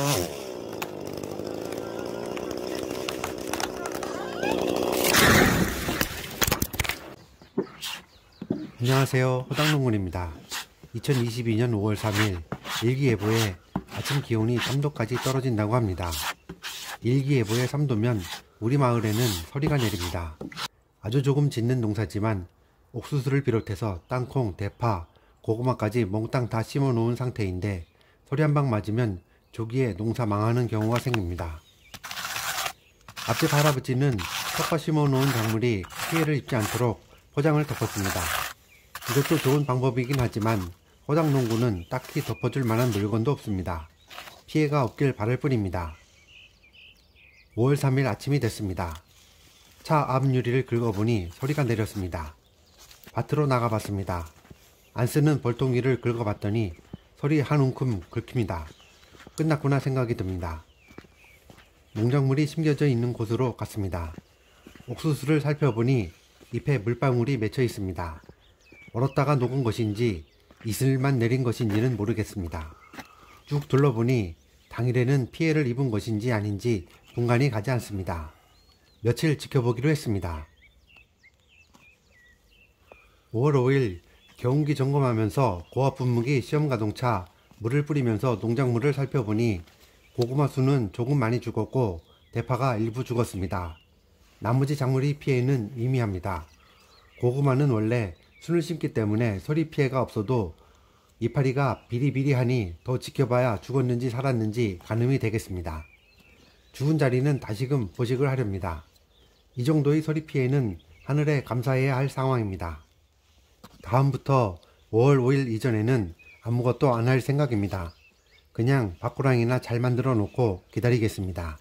안녕하세요, 허당농군입니다. 2022년 5월 3일 일기예보에 아침 기온이 3도까지 떨어진다고 합니다. 일기예보에 3도면 우리 마을에는 서리가 내립니다. 아주 조금 짓는 농사지만 옥수수를 비롯해서 땅콩, 대파, 고구마까지 몽땅 다 심어 놓은 상태인데 서리 한 방 맞으면 조기에 농사 망하는 경우가 생깁니다. 앞집 할아버지는 텃밭 심어 놓은 작물이 피해를 입지 않도록 포장을 덮었습니다. 이것도 좋은 방법이긴 하지만 허당농구는 딱히 덮어줄 만한 물건도 없습니다. 피해가 없길 바랄 뿐입니다. 5월 3일 아침이 됐습니다. 차 앞유리를 긁어보니 소리가 내렸습니다. 밭으로 나가봤습니다. 안 쓰는 벌통위를 긁어봤더니 소리 한 움큼 긁힙니다. 끝났구나 생각이 듭니다. 농작물이 심겨져 있는 곳으로 갔습니다. 옥수수를 살펴보니 잎에 물방울이 맺혀 있습니다. 얼었다가 녹은 것인지 이슬만 내린 것인지는 모르겠습니다. 쭉 둘러보니 당일에는 피해를 입은 것인지 아닌지 분간이 가지 않습니다. 며칠 지켜보기로 했습니다. 5월 5일 경운기 점검하면서 고압 분무기 시험가동차 물을 뿌리면서 농작물을 살펴보니 고구마 수는 조금 많이 죽었고 대파가 일부 죽었습니다. 나머지 작물의 피해는 미미합니다. 고구마는 원래 순을 심기 때문에 서리 피해가 없어도 이파리가 비리비리하니 더 지켜봐야 죽었는지 살았는지 가늠이 되겠습니다. 죽은 자리는 다시금 포식을 하렵니다. 이 정도의 서리 피해는 하늘에 감사해야 할 상황입니다. 다음부터 5월 5일 이전에는 아무것도 안 할 생각입니다. 그냥 밭고랑이나 잘 만들어 놓고 기다리겠습니다.